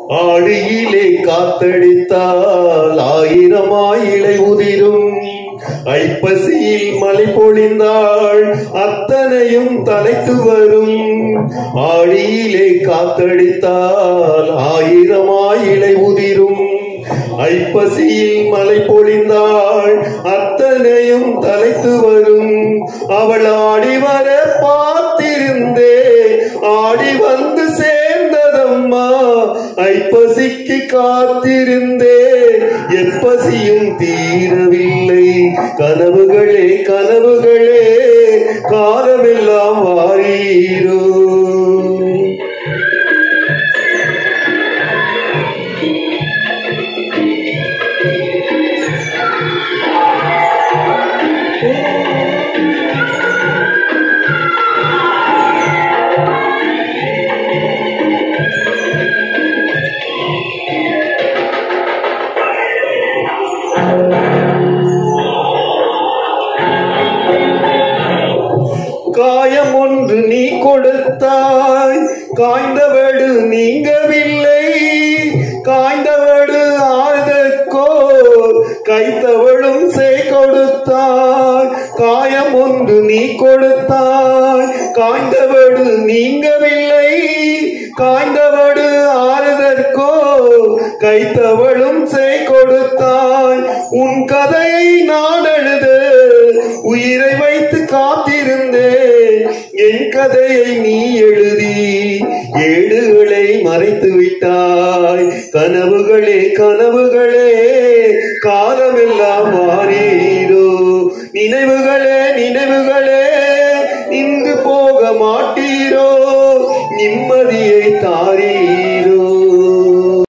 ஆடியிலே காத்தடித்தால் ஆயிரமாய் இலை உதிரும். ஐப்பசியில் மழை பொழிந்தாள் அத்தனையும் தலைத்து வரும். ஆடியிலே காத்தடித்தால் ஆயிரமாய் இலை உதிரும். ஐப்பசியில் மழை பொழிந்தாள் அத்தனையும் தலைத்து வரும். அவள் ஆடி வர பார்த்திருந்தே ஆடி வந்து சேர்ந்ததம்மா. ஐப்பசிக்கு காத்திருந்தே எப்பசியும் தீரவில்லை. கனவுகளே கனவுகளே காலமெல்லாம் வாரீரோ. காயம் ஒன்று நீ கொடுத்தாய் காய்ந்தவடு நீங்கவில்லை. காய்ந்தவடு ஆறுதற்கோ கைத்தவளும் செய் கொடுத்தாய். காயம் ஒன்று நீ கொடுத்தாய் காய்ந்தவடு நீங்கவில்லை. காய்ந்தவடு ஆறுதற்கோ கைத்தவளும் செய் கொடுத்தாய். உன் கதையை நான் எழுத உயிரை வைத்து காத்திருந்தேன். என் கதையை நீ எழுதி ஏடுகளை மறைத்து விட்டாய். கனவுகளே கனவுகளே காலமெல்லாம் மாறீரோ. நினைவுகளே நினைவுகளே இன்று போக மாட்டீரோ. நிம்மதியை தாரீ